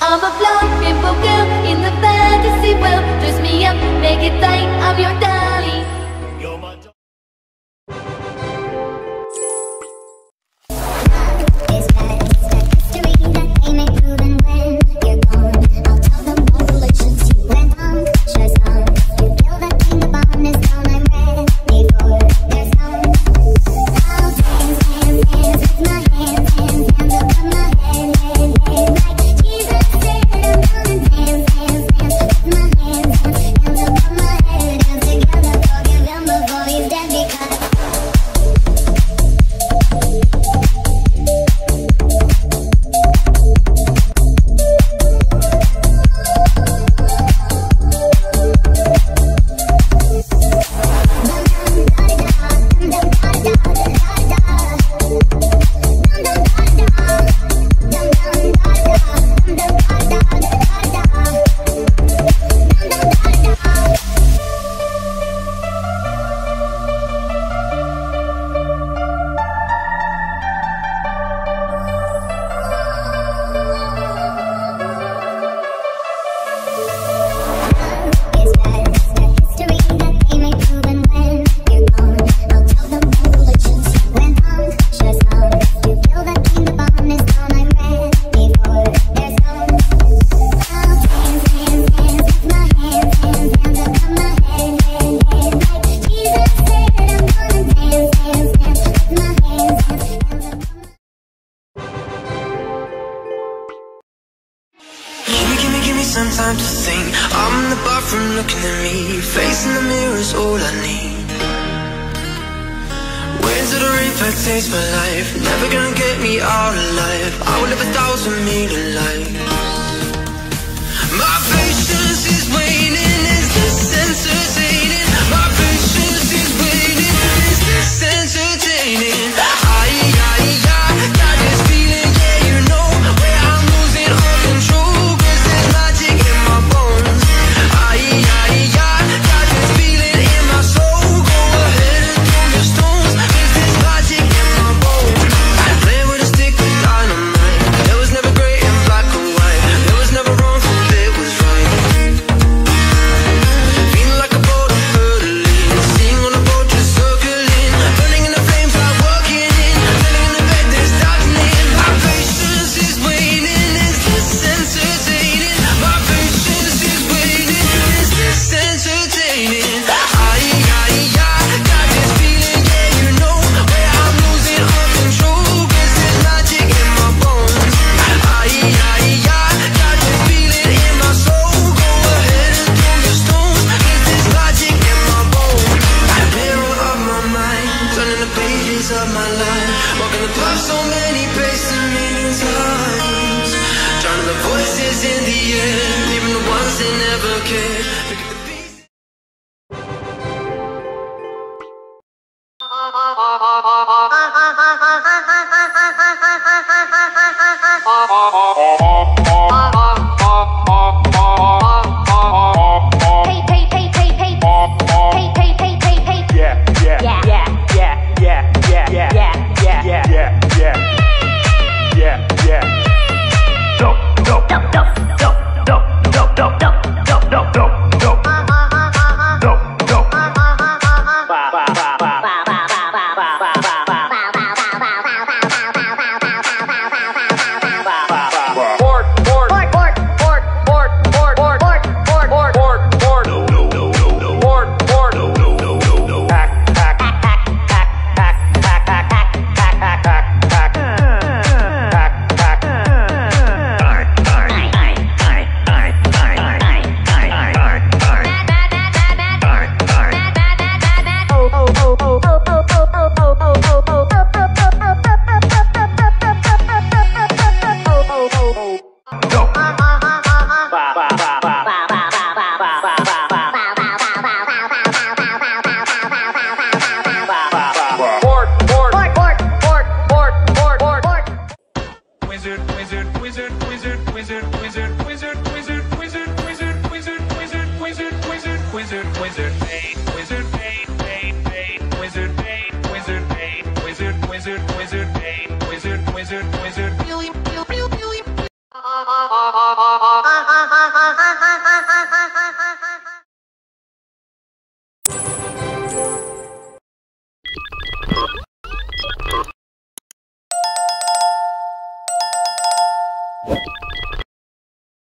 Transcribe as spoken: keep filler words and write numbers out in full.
I'm a blonde rainbow girl in the fantasy world. Dress me up, make it tight, I'm your darling. You're my some time to think. I'm in the bathroom looking at me. Facing the mirror is all I need. Waiting till the reaper takes my life. Never gonna get me out alive. I will live a thousand million lives. My patience is waning. Is this entertaining? My patience is waning. Is this entertaining? I, I, I got this feeling, yeah, you know, where I'm losing all control. Of my life, walking the path so many places a million times, drowning the voices in the air, even the ones that never cared. Look at the beast. Wizard, wizard, wizard, wizard, wizard, wizard.